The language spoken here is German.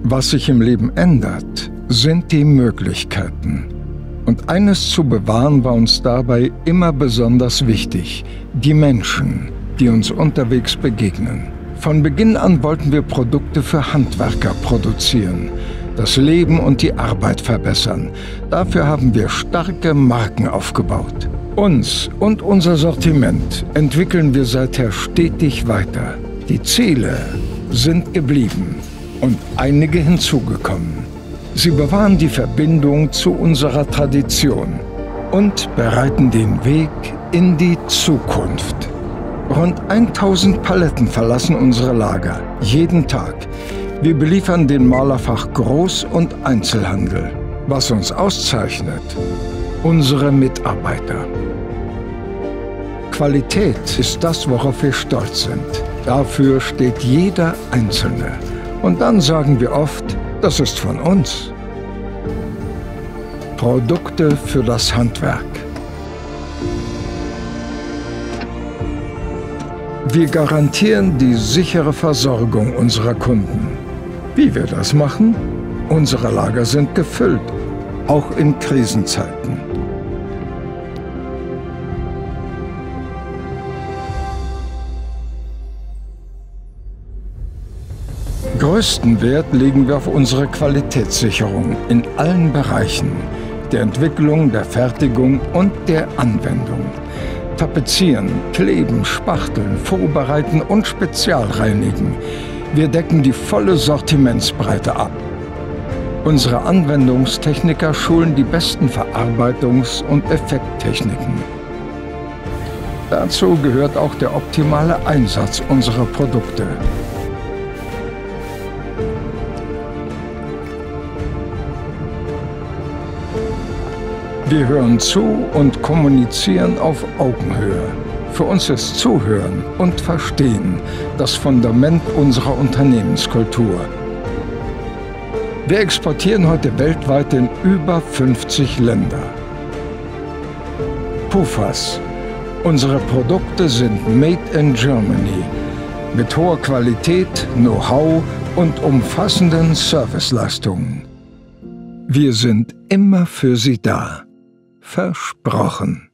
Was sich im Leben ändert, sind die Möglichkeiten. Und eines zu bewahren war uns dabei immer besonders wichtig: die Menschen, die uns unterwegs begegnen. Von Beginn an wollten wir Produkte für Handwerker produzieren, das Leben und die Arbeit verbessern. Dafür haben wir starke Marken aufgebaut. Uns und unser Sortiment entwickeln wir seither stetig weiter. Die Ziele sind geblieben und einige hinzugekommen. Sie bewahren die Verbindung zu unserer Tradition und bereiten den Weg in die Zukunft. Rund 1000 Paletten verlassen unsere Lager, jeden Tag. Wir beliefern den Malerfach Groß- und Einzelhandel. Was uns auszeichnet: unsere Mitarbeiter. Qualität ist das, worauf wir stolz sind. Dafür steht jeder Einzelne. Und dann sagen wir oft, das ist von uns. Produkte für das Handwerk. Wir garantieren die sichere Versorgung unserer Kunden. Wie wir das machen? Unsere Lager sind gefüllt, auch in Krisenzeiten. Größten Wert legen wir auf unsere Qualitätssicherung in allen Bereichen: der Entwicklung, der Fertigung und der Anwendung. Tapezieren, kleben, spachteln, vorbereiten und spezialreinigen. Wir decken die volle Sortimentsbreite ab. Unsere Anwendungstechniker schulen die besten Verarbeitungs- und Effekttechniken. Dazu gehört auch der optimale Einsatz unserer Produkte. Wir hören zu und kommunizieren auf Augenhöhe. Für uns ist Zuhören und Verstehen das Fundament unserer Unternehmenskultur. Wir exportieren heute weltweit in über 50 Länder. Pufas. Unsere Produkte sind Made in Germany mit hoher Qualität, Know-how und umfassenden Serviceleistungen. Wir sind immer für Sie da. Versprochen.